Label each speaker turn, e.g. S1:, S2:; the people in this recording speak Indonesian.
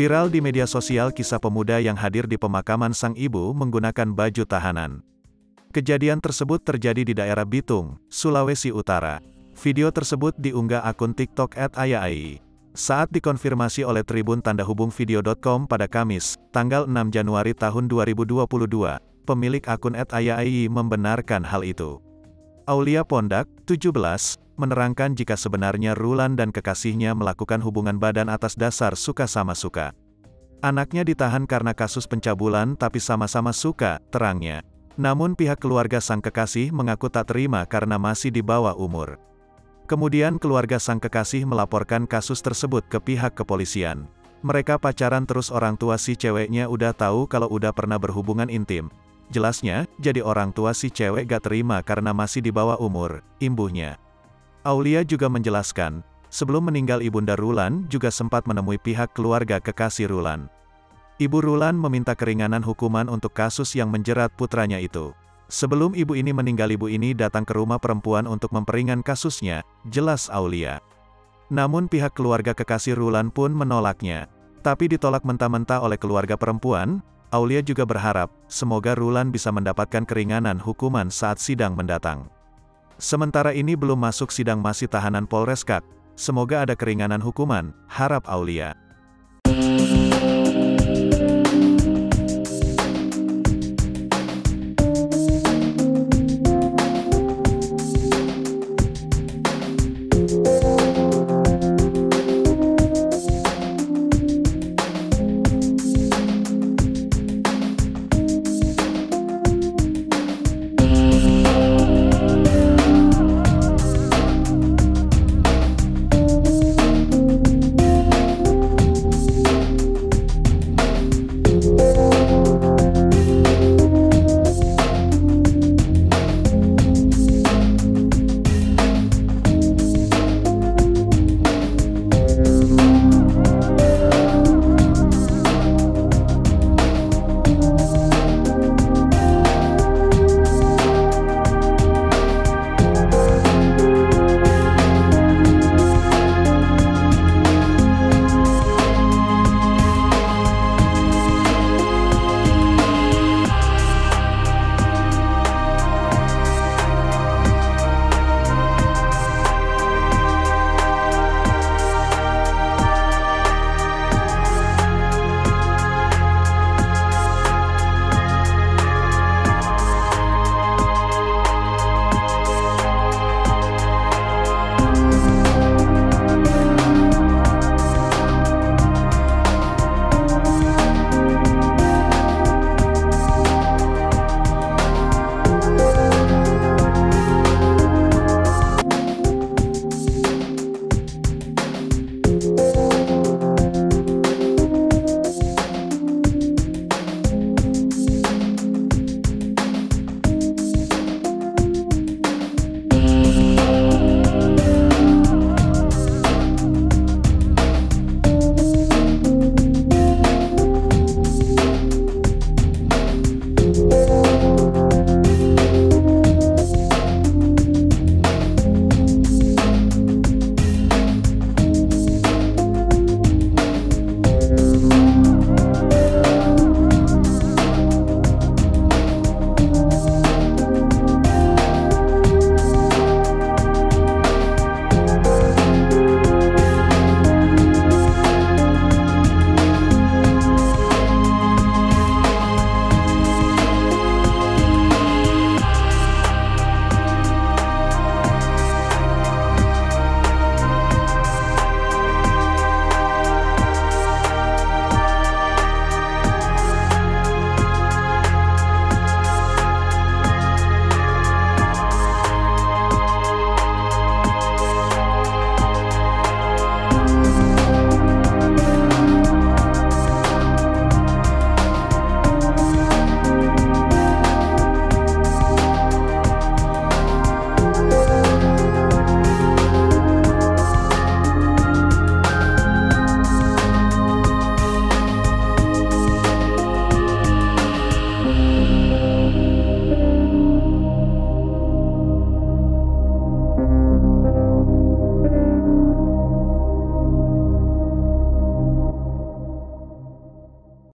S1: Viral di media sosial kisah pemuda yang hadir di pemakaman sang ibu menggunakan baju tahanan. Kejadian tersebut terjadi di daerah Bitung, Sulawesi Utara. Video tersebut diunggah akun TikTok @ayai. Saat dikonfirmasi oleh Tribun Tanda Hubung Video.com pada Kamis, tanggal 6 Januari tahun 2022, pemilik akun @ayai membenarkan hal itu. Aulia Pondak, 17, menerangkan jika sebenarnya Rulan dan kekasihnya melakukan hubungan badan atas dasar suka sama suka. Anaknya ditahan karena kasus pencabulan tapi sama-sama suka, terangnya. Namun pihak keluarga sang kekasih mengaku tak terima karena masih di bawah umur. Kemudian keluarga sang kekasih melaporkan kasus tersebut ke pihak kepolisian. Mereka pacaran terus orang tua si ceweknya udah tahu kalau udah pernah berhubungan intim. Jelasnya, jadi orang tua si cewek gak terima karena masih di bawah umur, imbuhnya. Aulia juga menjelaskan, sebelum meninggal ibunda Rulan juga sempat menemui pihak keluarga kekasih Rulan. Ibu Rulan meminta keringanan hukuman untuk kasus yang menjerat putranya itu. Sebelum ibu ini meninggal, ibu ini datang ke rumah perempuan untuk memperingan kasusnya, jelas Aulia. Namun pihak keluarga kekasih Rulan pun menolaknya. Tapi ditolak mentah-mentah oleh keluarga perempuan. Aulia juga berharap, semoga Rulan bisa mendapatkan keringanan hukuman saat sidang mendatang. Sementara ini belum masuk sidang, masih tahanan Polres Kak. Semoga ada keringanan hukuman, harap Aulia.